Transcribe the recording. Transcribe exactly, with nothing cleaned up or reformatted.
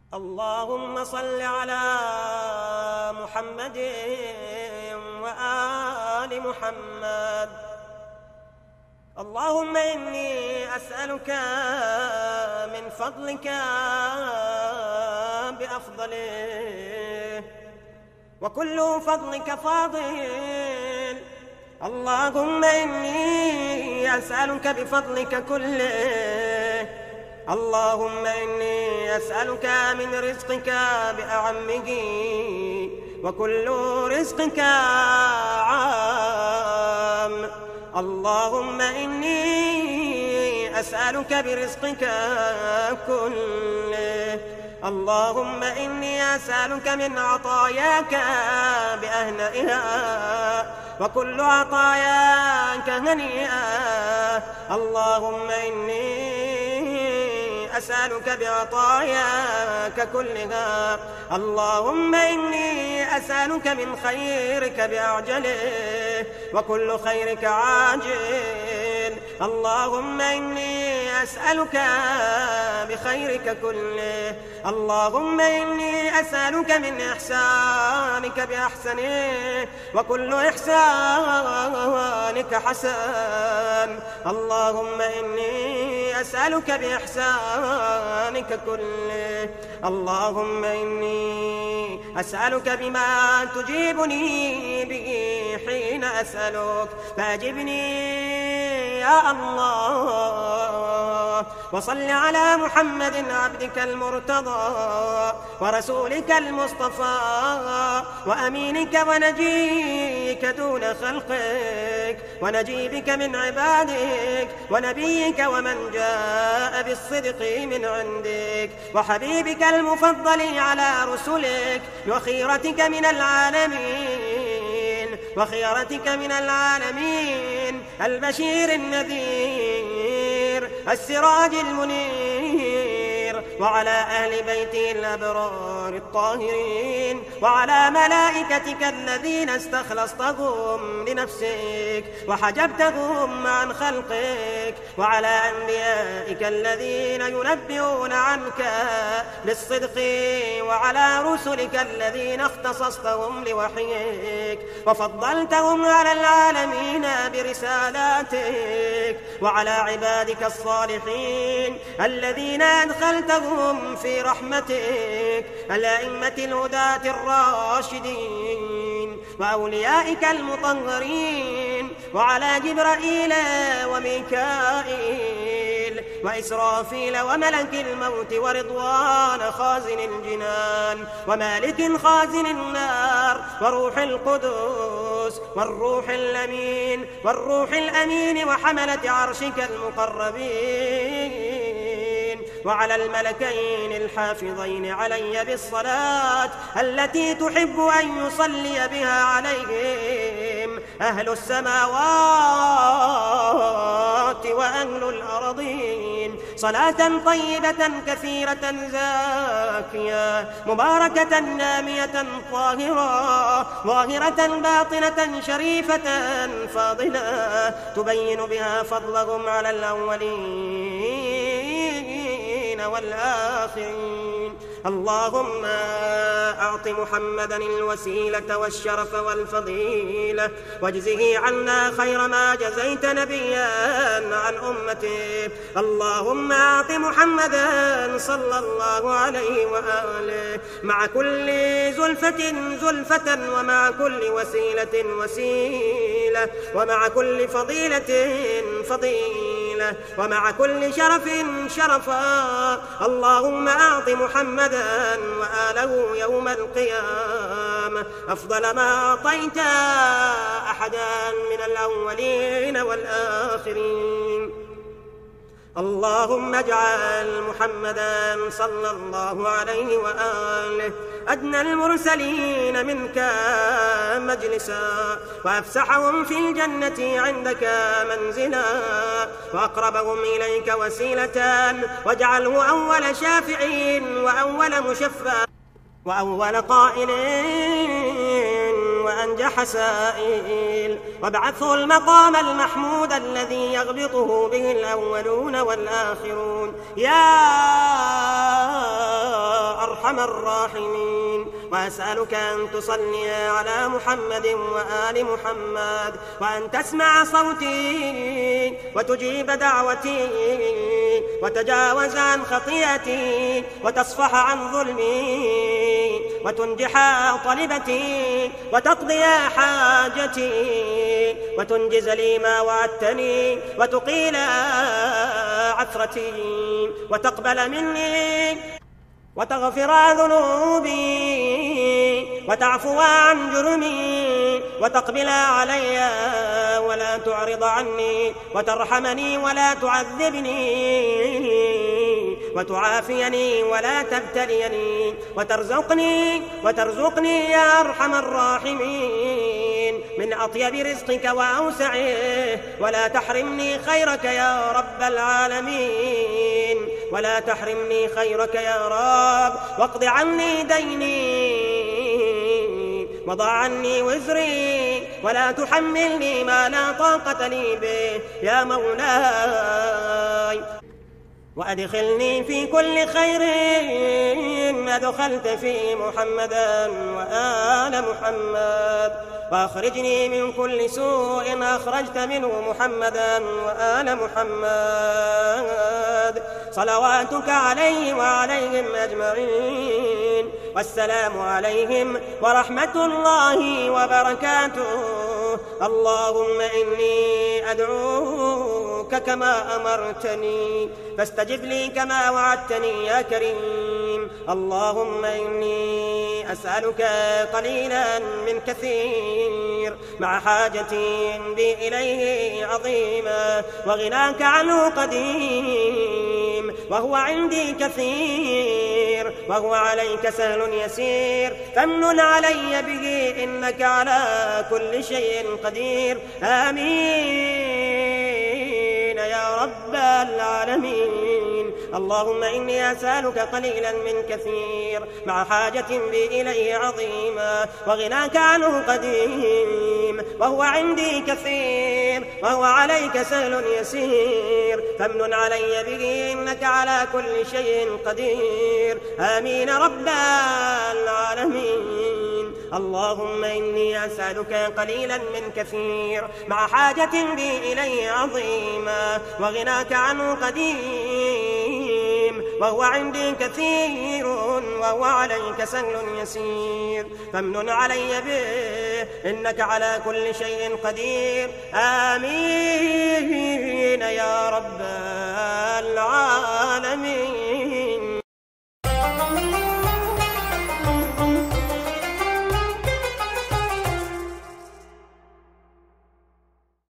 اللهم صل على محمد وآل محمد. اللهم إني أسألك من فضلك بأفضله، وكل فضلك فاضل. اللهم إني أسألك بفضلك كله. اللهم إني أسألك من رزقك بأعمه، وكل رزقك عام. اللهم إني أسألك برزقك كله. اللهم إني أسألك من عطاياك بأهنئها، وكل عطاياك هنيئة. اللهم إني أسألك بعطاياك كلها. اللهم إني أسألك من خيرك بأعجله، وكل خيرك عاجل. اللهم إني أسألك بخيرك كله. اللهم إني أسألك من إحسانك بأحسنه، وكل إحسانك حسن. اللهم إني أسألك بإحسانك كله. اللهم إني أسألك بما تجيبني به حين أسألك، فأجبني يا الله. وصل على محمد عبدك المرتضى، ورسولك المصطفى، وأمينك ونجيك دون خلقك، ونجيبك من عبادك، ونبيك ومن جاء بالصدق من عندك، وحبيبك المفضل على رسلك، وخيرتك من العالمين وخيرتك من العالمين البشير النذير السراج المنير، وعلى أهل بيته الأبرار الطاهرين، وعلى ملائكتك الذين استخلصتهم لنفسك وحجبتهم عن خلقك، وعلى أنبيائك الذين ينبئون عنك بالصدق، وعلى رسلك الذين اختصصتهم لوحيك وفضلتهم على العالمين برسالاتك، وعلى عبادك الصالحين الذين أدخلتهم في رحمتك، الأئمة الهداة الراشدين، وأوليائك المطهرين، وعلى جبرائيل وميكائيل وإسرافيل وملك الموت ورضوان خازن الجنان، ومالك خازن النار، وروح القدس، والروح الأمين والروح الأمين وحملة عرشك المقربين، وعلى الملكين الحافظين علي بالصلاة التي تحب أن يصلي بها عليهم أهل السماوات وأهل الأرضين، صلاة طيبة كثيرة زاكية مباركة نامية طاهرة ظاهرة باطنة شريفة فاضلة، تبين بها فضلهم على الأولين والآخرين. اللهم أعط محمدا الوسيلة والشرف والفضيلة، واجزه عنا خير ما جزيت نبيا عن أمته. اللهم أعط محمدا صلى الله عليه وآله مع كل زلفة زلفة، ومع كل وسيلة وسيلة، ومع كل فضيلة فضيلة، ومع كل شرف شرفا. اللهم أعط محمدا وآله يوم القيامة أفضل ما أعطيت أحدا من الأولين والآخرين. اللهم اجعل محمدا صلى الله عليه وآله أدنى المرسلين منك مجلسا، وأفسحهم في الجنة عندك منزلا، وأقربهم إليك وسيلة، واجعله أول شافع وأول مشفع وأول قائل وأنجح سائل، وابعثه المقام المحمود الذي يغبطه به الأولون والآخرون يا أرحم أرحم الراحمين. وأسألك أن تصلي على محمد وآل محمد، وأن تسمع صوتي وتجيب دعوتي وتجاوز عن خطيئتي وتصفح عن ظلمي وتنجح طلبتي وتقضي حاجتي وتنجز لي ما وعدتني وتقيل عثرتي وتقبل مني وتغفر ذنوبي وتعفو عن جرمي وتقبل علي ولا تعرض عني وترحمني ولا تعذبني وتعافيني ولا تبتليني وترزقني وترزقني يا أرحم الراحمين من أطيب رزقك وأوسعه، ولا تحرمني خيرك يا رب العالمين، ولا تحرمني خيرك يا رب. واقض عني ديني وضع عني وزري ولا تحملني ما لا طاقة لي به يا مولاي. وأدخلني في كل خير أدخلت في محمدا وآل محمد، وأخرجني من كل سوء أخرجت منه محمدا وآل محمد. صلواتك عليه وعليهم أجمعين، والسلام عليهم ورحمة الله وبركاته. اللهم إني أدعوك كما أمرتني فاستجب لي كما وعدتني يا كريم. اللهم إني أسألك قليلا من كثير مع حاجتي بي إليه عظيما، وغناك عنه قديم وهو عندي كثير وهو عليك سهل يسير، فامنن علي به إنك على كل شيء قدير. آمين يا رب العالمين. اللهم إني أسألك قليلا من كثير مع حاجة بي إليه عظيما، وغناك عنه قديم وهو عندي كثير وهو عليك سهل يسير، فامنن علي به إنك على كل شيء قدير. آمين رب العالمين. اللهم إني أسألك قليلا من كثير مع حاجة بي إليه عظيما، وغناك عنه قديم وهو عندي كثير وهو عليك سهل يسير، فامنن علي به إنك على كل شيء قدير. آمين